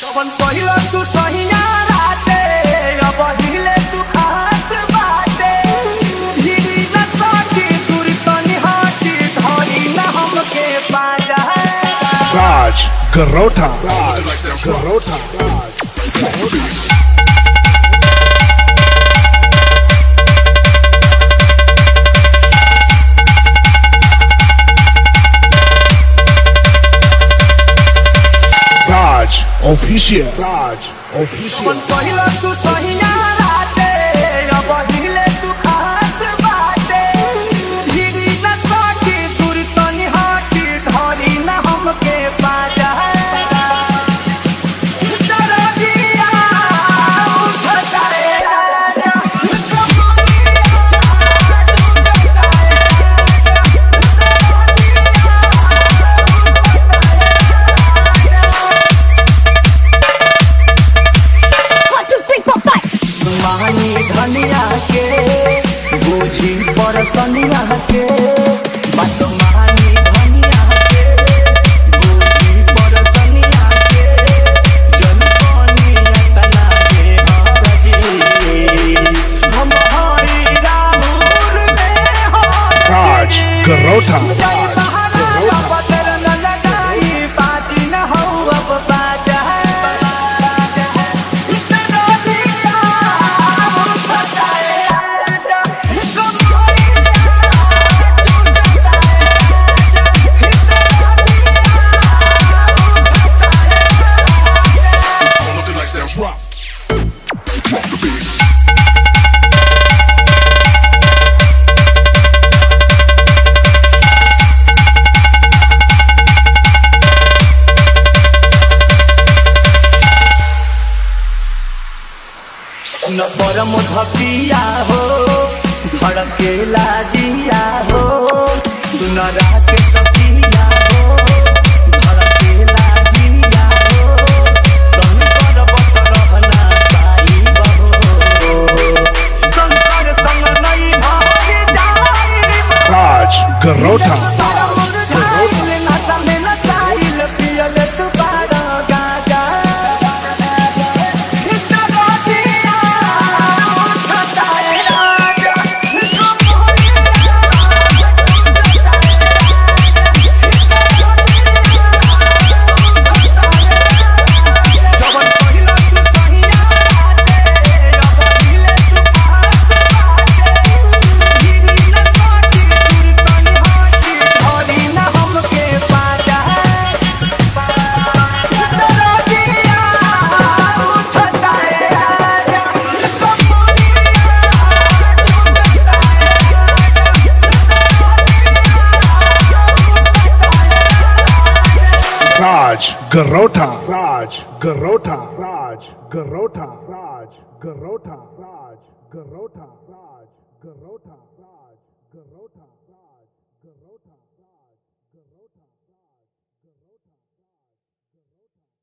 जवन पहिला तू सहिया राते अब हिले तू खास बाटे हिरी न सकी दूरी तनी हाथी धरी न हमके पाजा राज गराutha राज ऑफिशियल जवन पहिला तू सहिया राते अब हिले तू खास बाटे हिरी न सकी दूरी तनी हाथी धरी न हमके पाजा धनिया के बूझी पर सनिया के बात मानी धनिया के बूझी पर सनिया के जन कनिया तना के हरजी हम हई राहुल में हो राज गराutha पतर न लगाई पाती न हो अब बाजा न परम धपिया हो धड़केला जिया हो सुन रात सपिया हो धड़केला जिया हो तन कर बत रहना पाई बहो संसार संग नहीं भाई जाई राज गराutha राज गराutha